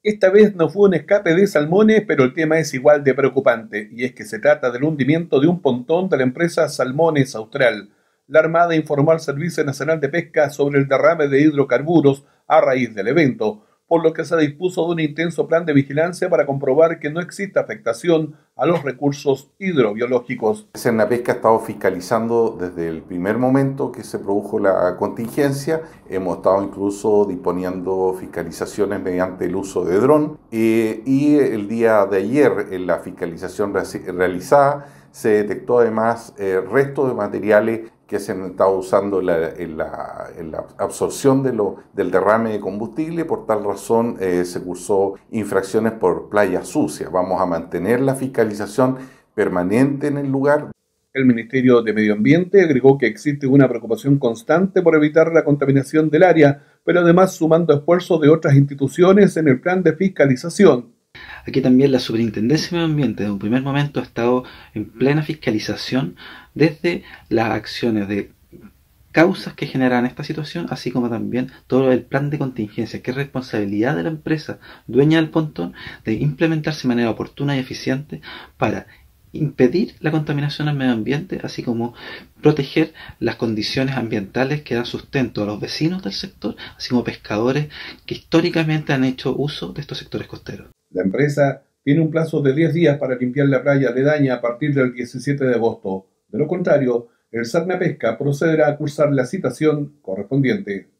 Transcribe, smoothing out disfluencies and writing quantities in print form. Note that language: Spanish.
Esta vez no fue un escape de salmones, pero el tema es igual de preocupante, y es que se trata del hundimiento de un pontón de la empresa Salmones Austral. La Armada informó al Servicio Nacional de Pesca sobre el derrame de hidrocarburos a raíz del evento, por lo que se dispuso de un intenso plan de vigilancia para comprobar que no exista afectación a los recursos hidrobiológicos. Pesca ha estado fiscalizando desde el primer momento que se produjo la contingencia. Hemos estado incluso disponiendo fiscalizaciones mediante el uso de dron. Y el día de ayer, en la fiscalización realizada, se detectó además restos de materiales que se han estado usando en la absorción del derrame de combustible. Por tal razón se cursó infracciones por playa sucia. Vamos a mantener la fiscalización permanente en el lugar. El Ministerio de Medio Ambiente agregó que existe una preocupación constante por evitar la contaminación del área, pero además sumando esfuerzos de otras instituciones en el plan de fiscalización. Aquí también la Superintendencia de Medio Ambiente desde un primer momento ha estado en plena fiscalización desde las acciones de causas que generan esta situación, así como también todo el plan de contingencia, que es responsabilidad de la empresa dueña del pontón de implementarse de manera oportuna y eficiente para impedir la contaminación al medio ambiente, así como proteger las condiciones ambientales que dan sustento a los vecinos del sector, así como pescadores que históricamente han hecho uso de estos sectores costeros. La empresa tiene un plazo de 10 días para limpiar la playa aledaña a partir del 17 de agosto. De lo contrario, el Sarnapesca procederá a cursar la citación correspondiente.